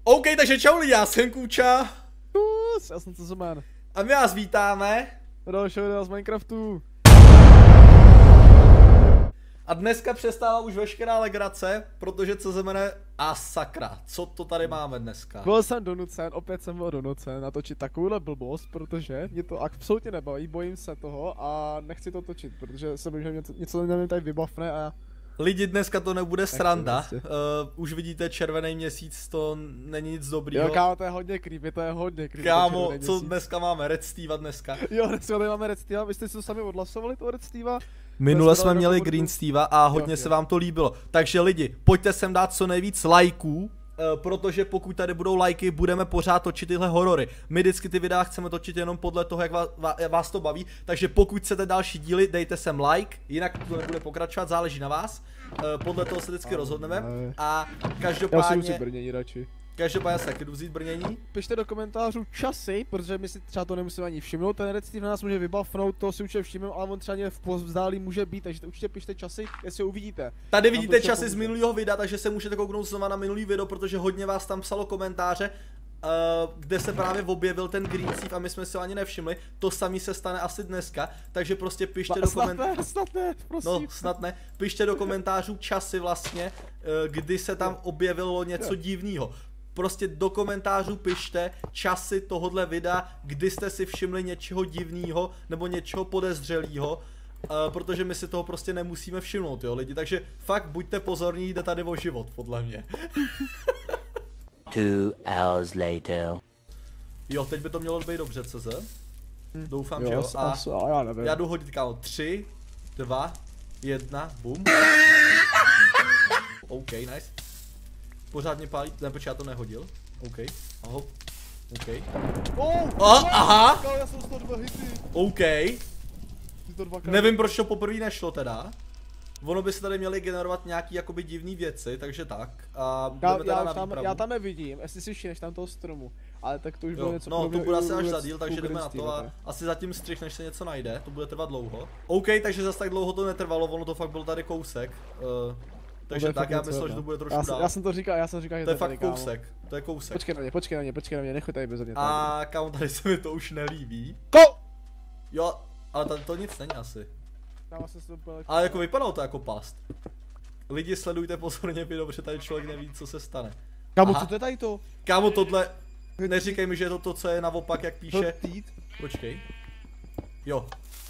OK, takže čau lidi, já jsem Kůča. Já jsem Cezeman. A my vás vítáme. Dalšího videa z Minecraftu. A dneska přestála už veškerá legrace, protože Cezemene a sakra, co to tady máme dneska? Byl jsem donucen, opět jsem byl donucen natočit takovouhle blbost, protože mě to absolutně nebaví, bojím se toho a nechci to točit, protože se bojím, že něco na mě tady vybavne a... Lidi, dneska to nebude sranda, už vidíte červený měsíc, to není nic dobrýho. Jo kámo, to je hodně creepy, Kámo, co dneska máme, Red Steva dneska? Jo, dneska tady máme Red Steva, vy jste si to sami odhlasovali, toho Red Steva? Minule jsme měli Green Steva a hodně se vám to líbilo, takže lidi, pojďte sem dát co nejvíc lajků. Protože pokud tady budou lajky, budeme pořád točit tyhle horory. My vždycky ty videa chceme točit jenom podle toho, jak vás to baví. Takže pokud chcete další díly, dejte sem like, jinak to nebude pokračovat, záleží na vás. Podle toho se vždycky rozhodneme. A každopádně... Každopádně se taky jdu vzít brnění. Pište do komentářů časy, protože my si třeba to nemusíme ani všimnout, ten Red Steve na nás může vybavnout, to si určitě všimneme, ale on třeba v povzdálí může být, takže určitě pište časy, jestli ho uvidíte. Tady vidíte časy z minulého videa, takže se můžete kouknout znova na minulý video, protože hodně vás tam psalo komentáře, kde se právě objevil ten Green Steve a my jsme si ho ani nevšimli. To samý se stane asi dneska, takže prostě pište do komentářů. Snad ne, prosím. No, snad ne. Pište do komentářů časy vlastně, kdy se tam objevilo něco divného. Prostě do komentářů pište časy tohodle videa, kdy jste si všimli něčeho divného nebo něčeho podezřelého, protože my si toho prostě nemusíme všimnout, jo lidi, takže fakt buďte pozorní, jde tady o život, podle mě. 2 hours later. Jo, teď by to mělo být dobře, CZ. Doufám, jo, že jo. A já nevím. já jdu hodit, kámo, 3, 2, 1, bum. OK, nice. Pořád mě pálí, ne, počkej, já to nehodil. OK, aho. OK. Aha! Já jsem 102 hity. OK. Nevím, proč to poprvé nešlo teda. Ono by se tady měly generovat nějaký jakoby divný věci, takže tak. A jdeme teda na výpravu. Já tam nevidím, jestli si všimneš tam toho stromu. Ale tak to už bylo něco. No, to bude asi až za díl, takže jdeme na to a asi zatím střih, než se něco najde, to bude trvat dlouho. OK, takže zase tak dlouho to netrvalo, ono to fakt byl tady kousek. Takže tak, já myslel, že to bude trošku dál. Já jsem říkal, že to je fakt kousek, to je kousek. Počkej na mě, nechoď tady beze mě. A kámo, tady se mi to už nelíbí. Jo, ale tady to nic není asi. Ale jako vypadalo to jako past. Lidi, sledujte pozorně video, protože tady člověk neví, co se stane. Kámo, co to je tady to? Kámo, tohle, neříkej mi, že je to to, co je naopak, jak píše. Počkej. Jo.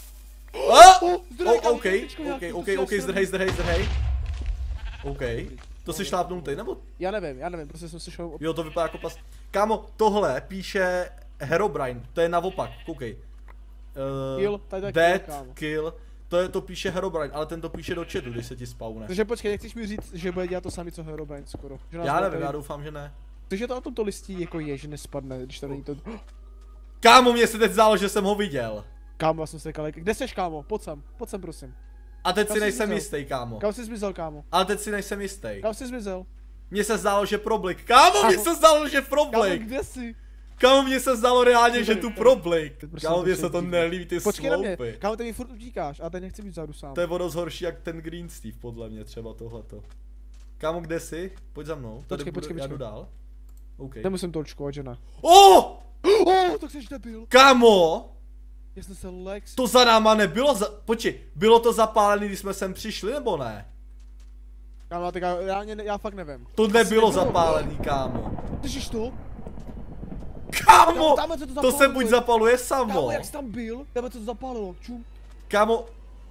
OK, zdrhej. OK. To si šlápnul ty, nebo? Já nevím, prostě jsem slyšel. Jo, to vypadá jako past. Kámo, tohle píše Herobrine, to je naopak, koukej. Dead, kill, to píše Herobrine, ale ten to píše do chatu, když se ti spawne. Takže počkej, nechceš mi říct, že bude dělat to samý, co Herobrine skoro? Já nevím, já doufám, že ne. Takže to na tomto listí jako je, že nespadne, když to není to... Kámo, mě se teď zdálo, že jsem ho viděl. Kámo, já jsem se říkal, kde seš kámo? Pojď sem prosím. A teď si nejsem jistý, kámo. Kam jsi zmizel, kámo? Ale teď si nejsem jistý. Kam jsi zmizel? Mně se zdálo, že problik. Kámo, mně se zdálo, že problik. Kámo, kde jsi? Kámo, mně se zdálo reálně, že tu problik. Kámo, mně se to nelíbí, ty sloupy. Počkej na mě, kámo, ty mi furt utíkáš, ale teď nechci být vzadu sám. To je o dost horší jak ten Green Steve, podle mě, třeba tohleto. Kámo, kde jsi? Pojď za mnou. Počkej. Já jdu dál. OK. Nemusím to očkovat, že ne? Tak jsi debil. Kámo! Já jsem se Lex. To za náma nebylo počkej, bylo to zapálený, když jsme sem přišli, nebo ne? Kámo, tak já fakt nevím. To nebylo zapálený, kámo. Slyšíš to? Kámo! To se buď zapaluje samo. Kámo, jak jsi tam byl? Tebe to zapálilo, čum. Kámo.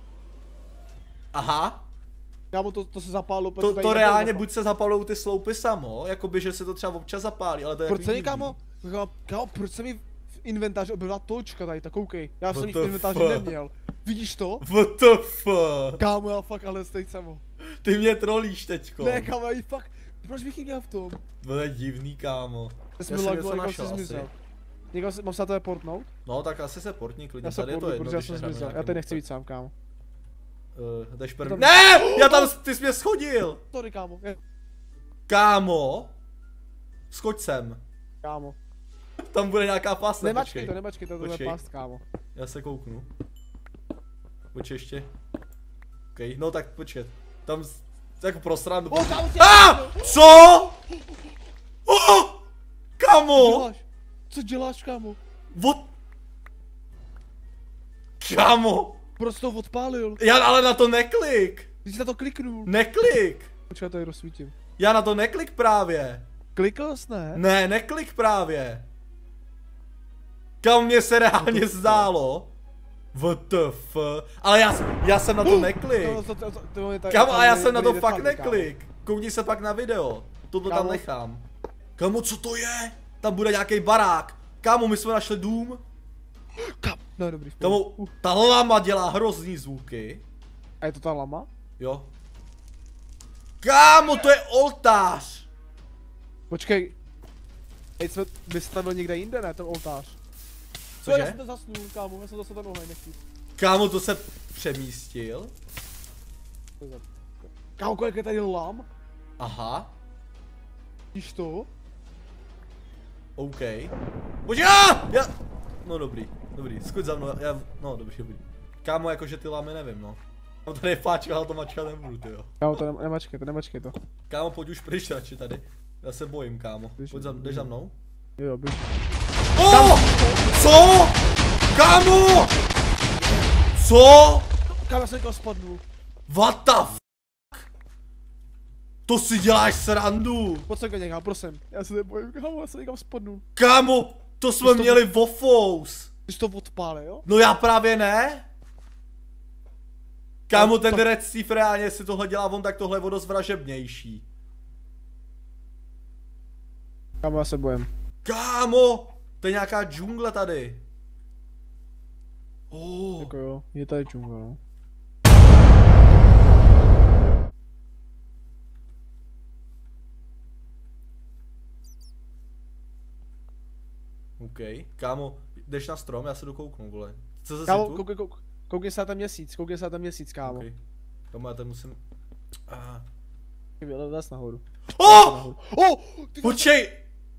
Aha. Kámo, to se zapálilo. To reálně buď se zapalujou ty sloupy samo, jakoby, že se to třeba občas zapálí, ale to je proč se kámo, proč se mi v inventáři objevila točka tady, tak koukej. Já jsem ji v inventáři neměl. Vidíš to? What the fuck? Kámo, já fakt ale stejně samo. Ty mě trolíš teďko. Ne, kámo, já fakt. Proč bych ji měl v tom? To je divný, kámo. Já jsem něco našel asi. Mám se na to portnout? No, tak asi se portní klidně, tady je to jedno, já jsem zmizel, já tady nechci být sám, kámo. Jdeš první. Ne! Já tam, ty jsi mě schodil! Sorry, kámo. Kámo? Skoč sem. Kámo. Tam bude nějaká pasta, nemačkej to je past, kámo. Já se kouknu. Počkej ještě. OK, no tak počkej. Tam jako pro srandu. Co? Kámo! Co děláš, kámo? Kámo! Proč to odpálil? Já ale na to neklik! Ty jsi na to kliknul. Neklik! Počkej, já to tady rozsvítím. Já na to neklik právě. Klikl jsi, ne? Ne, neklik právě. Kam mě se reálně zdálo. WTF. Ale já jsem na to neklik. Kámo, a já jsem na to fakt neklik. Koukni se pak na video. Toto tam nechám. Kámo, co to je? Tam bude nějaký barák. Kámo, my jsme našli dům. No, dobrý. Kámo, ta lama dělá hrozný zvuky. A je to ta lama? Jo. Kámo, to je oltář. Počkej. My jsme tam byl někde jinde, ne? Ten oltář. Cože? Já jsem to zasnul, kámo, já jsem zase ten oheň nechtít. Kámo, to se přemístil. Kámo, kolik je tady lam? Aha. Víš to? OK. Počkej, já... No dobrý, skuď za mnou, no dobrý. Kámo, jakože ty lámy nevím, no. No tady je páčka, ale to mačka nebudu, tyjo. Kámo, to nemačkej to. Kámo, pojď už pryč radši tady. Já se bojím, kámo. Jdeš za mnou? Jo, běž. Oh! Co? Kámo! Co? Kámo, já jsem někam spadnul. What the f***? To si děláš srandu. Pojď se někam, prosím. Já se nebojím, kámo, já jsem někam spadnul. Kámo, to jsme měli Wofous. Ty jsi to odpálil, jo? No já právě ne. Kámo, ten Red Steve reálně, jestli tohle dělá on, tak tohle je o dost vražebnější. Kámo, já se bojím. Kámo, to je nějaká džungle tady. Jako jo, je tady džungle, no. OK, kámo, jdeš na strom, já se dokouknu, vole. Co se kámo, koukni se na ten měsíc, kámo. Okay. Kámo, já tady musím... Vylez nahoru. Počkej!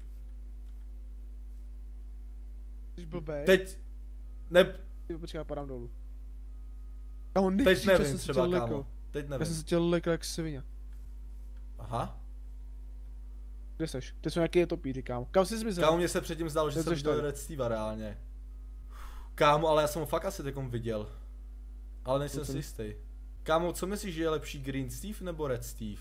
Jsi blbej. Teď... Ne... Počkej, já padám dolů. Kámo, teď nevím třeba, kámo. Teď nevím. Já jsem se chtěl lekl jak svině. Aha. Kde seš? Ty jsou nějaký jetopíři, kámo. Kam jsi zmizel? Kámo, mně se předtím zdálo, že jsem viděl Red Steva reálně. Kámo, ale já jsem ho fakt asi takom viděl. Ale nejsem si jistý. Kámo, co myslíš, že je lepší Green Steve nebo Red Steve?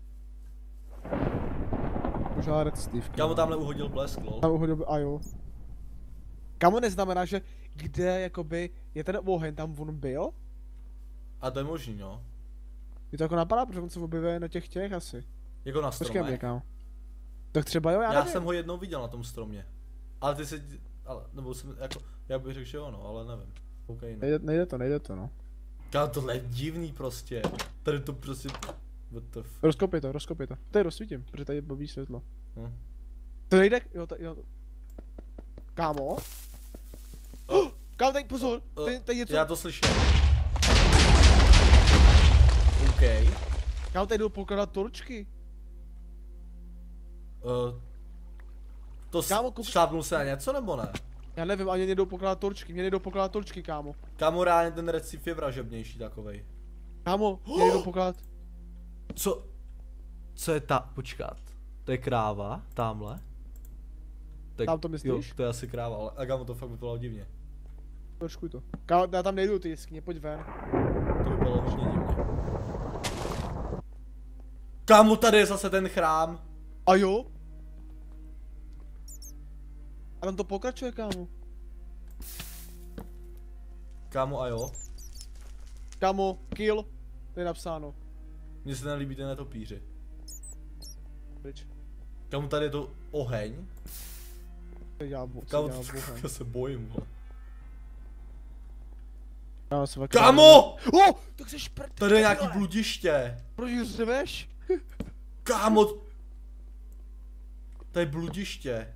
Možná Red Steve. Kámo, tamhle uhodil blesk, lol. Tam uhodil, a jo. Kámo, neznamená, že kde jakoby je ten oheň, tam on byl? A to je možný, no. Mě to jako napadá, protože on se objevuje na těch asi. Jako na stromech. Počkej, kámo. Tak třeba jo, já jsem ho jednou viděl na tom stromě. Ale ty si... Ale, nebo jsem jako... Já bych řekl, že jo, no, ale nevím. Okay, no. Nejde to, no. Kámo, tohle je divný prostě. Tady to prostě... WTF. Rozkopej to. Tady rozsvítím, protože tady je blbý světlo. To nejde, jo, Kámo? Kámo, tady pozor, tady něco... Já to slyším. OK. Kámo, tady jdu pokládat torčky. To šlápnul se na něco, nebo ne? Já nevím, ani nejdou pokládat torčky, kámo. Kámo, reálně ten Red Steve je vražebnější takovej. Kámo, mě nejdou pokládat. Co je ta... Počkat. To je kráva, tamhle. Tak, tam to myslíš? Jo, to je asi kráva, ale a kámo, to fakt vypadalo divně. Počkuj to. Kámo, já tam nejdu ty jeskyně, pojď ven. To vypadalo hodně divně. Kámo, tady je zase ten chrám. A jo? A tam to pokračuje, kámo. Kámo, a jo? Kámo, kill. To je napsáno. Mně se nelíbí ten netopíři. Pryč. Kámo, tady je to oheň. Kámo, já se bojím, vole. Kámo! Tak jsi šprt. Tady je nějaký bludiště. Proč řveš? Kámo! To je bludiště.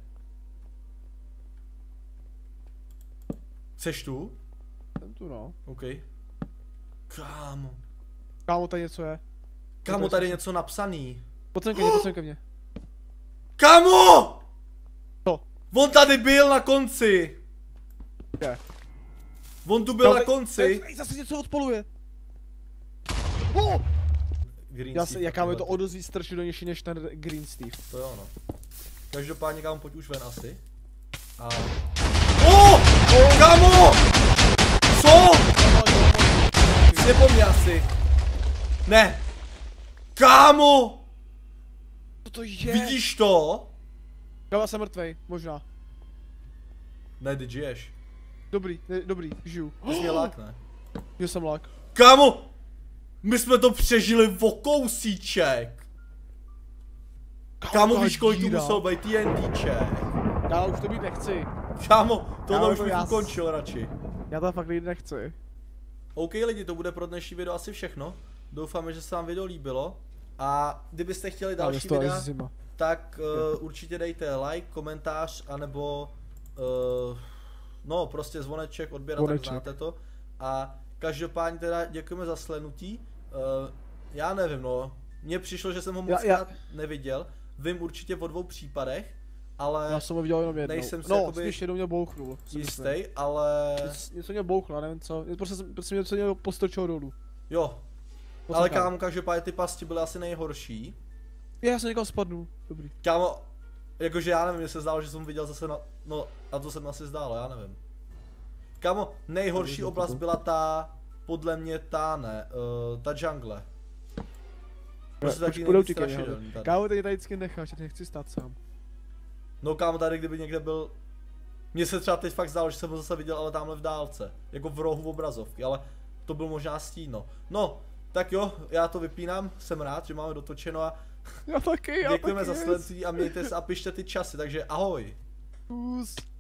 Chceš tu? Jsem tu, no. OK. Kámo. Kámo, tady něco je. Kámo, tady je něco napsaný. Pojď ke mně. Kámo! Co? On tady byl na konci. Kde? On tu byl na konci. Zase něco odpaluje. Jaká mi to odozví strašně do nější než ten Green Steve. To jo, no. Každopádně kámo, pojď už ven asi. A... Kámo! Co? Jsi po mně asi. Ne. Kámo! Co to je? Vidíš to? Kámo, jsem mrtvej, možná. Ne, ty žiješ. Dobrý, žiju. Ty jsi mě lák, ne? Že jsem lák. Kámo! My jsme to přežili o kousíček. Kámo, víš, kolik tu musel být TNTček. Já už to být nechci. Kámo, tohle už to bych já ukončil radši. Já to fakt jít nechci. OK lidi, to bude pro dnešní video asi všechno. Doufáme, že se vám video líbilo. A kdybyste chtěli další videa, tak určitě dejte like, komentář, anebo no prostě zvoneček, odběrat, tak znáte to. A každopádně teda děkujeme za slednutí. Já nevím, no, mně přišlo, že jsem ho moc neviděl. Vím určitě o 2 případech, ale já jsem ho viděl jenom jednou. Nejsem si no, jakoby spíš jednou mě bouchnul. Jistý, ale... Něco mě bouchlo, nevím co. Prostě něco mě postrčilo dolů. Jo. Ale kámo, každopádně ty pasti byly asi nejhorší. Já jsem někam spadnul, dobrý. Kámo, jakože já nevím, mně se zdálo, že jsem viděl zase na... No, a to se mi asi zdálo, já nevím. Kámo, nejhorší oblast byla ta... Podle mě ta, ne, ta jungle. Prostě taky nejvíc strašidelný tady. Kámo, ty tady vždycky necháš, já nechci stát sám. No kámo, tady kdyby někde byl... Mně se třeba teď fakt zdálo, že jsem ho zase viděl, ale tamhle v dálce. Jako v rohu obrazovky, ale to byl možná stín, no. No, tak jo, já to vypínám, jsem rád, že máme dotočeno a... Já taky, děkujeme za sledování a mějte se a pište ty časy, takže ahoj. Kus.